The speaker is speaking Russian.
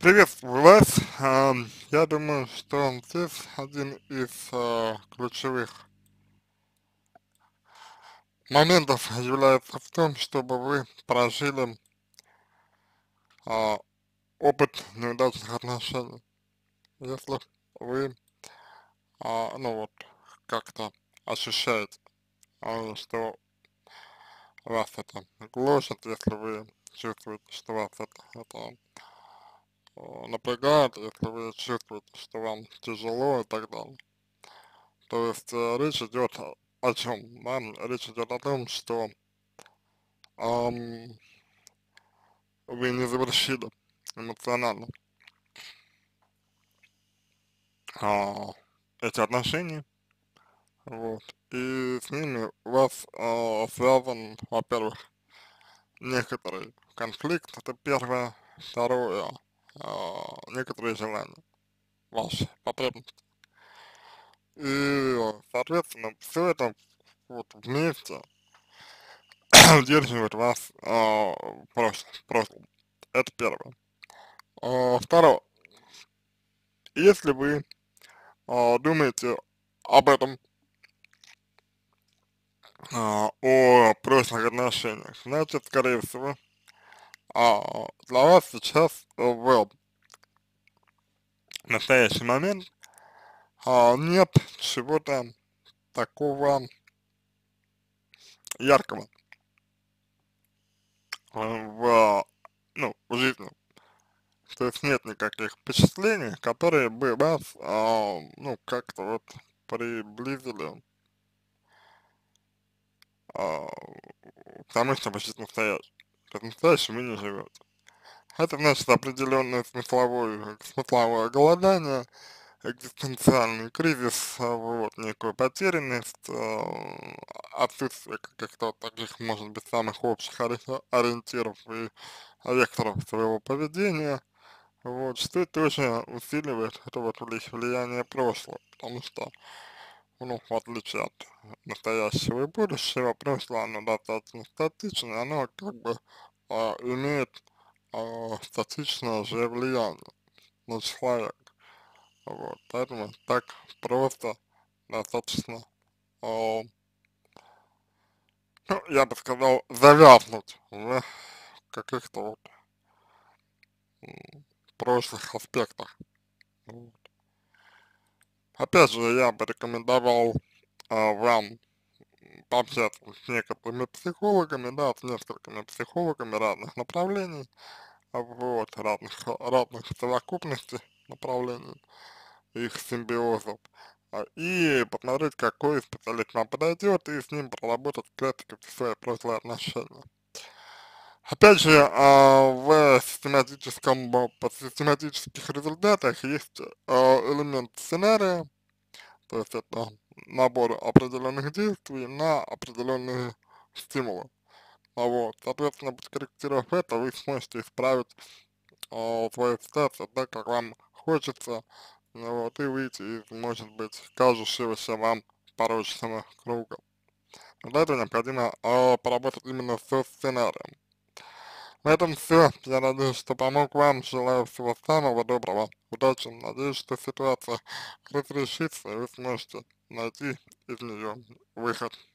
Приветствую вас. Я думаю, что здесь один из ключевых моментов является в том, чтобы вы прожили а, опыт неудачных отношений. Если вы, ну вот, как-то ощущаете, что вас это гложет, если вы чувствуете, что вас это напрягает, если вы чувствуете, что вам тяжело и так далее. То есть речь идет о чем? Да? Речь идет о том, что ам, вы не завершили эмоционально а, эти отношения, вот, и с ними у вас связан, во-первых, некоторый конфликт, это первое, второе, некоторые желания, ваши потребности. И, соответственно, все это вот вместе удерживает вас в прошлом. Это первое. Второе. Если вы думаете об этом, о прошлых отношениях, значит, скорее всего, для вас сейчас в настоящий момент нет чего-то такого яркого в, ну, в жизни. То есть нет никаких впечатлений, которые бы вас, ну, как-то вот приблизили а, к тому, чтобы жить настоящим. То есть настоящим вы не живете. Это значит определенное смысловое голодание, экзистенциальный кризис, вот, некую потерянность, отсутствие каких-то вот таких, может быть, самых общих ориентиров и векторов своего поведения, вот, что это очень усиливает это вот влияние прошлого, потому что, ну, в отличие от настоящего и будущего, прошлое, оно достаточно статично, оно как бы имеет статичное же влияние на человека. Вот, поэтому так просто достаточно, а, ну, я бы сказал, завязнуть в каких-то вот прошлых аспектах. Вот. Опять же, я бы рекомендовал вам пообщаться с некоторыми психологами, да, с несколькими психологами разных направлений, вот, разных совокупностей направлений, их симбиозов, и посмотреть, какой специалист вам подойдет, и с ним проработать критику свои прошлые отношения. Опять же, по систематических результатах есть элемент сценария, то есть это набор определенных действий на определенные стимулы. Вот, соответственно, подкорректировав это, вы сможете исправить свою ситуацию так, как вам хочется, ну вот, и выйти из, может быть, кажущегося вам порочного круга. Для этого необходимо поработать именно со сценарием. На этом все. Я надеюсь, что помог вам. Желаю всего самого доброго. Удачи. Надеюсь, что ситуация разрешится, и вы сможете найти из нее выход.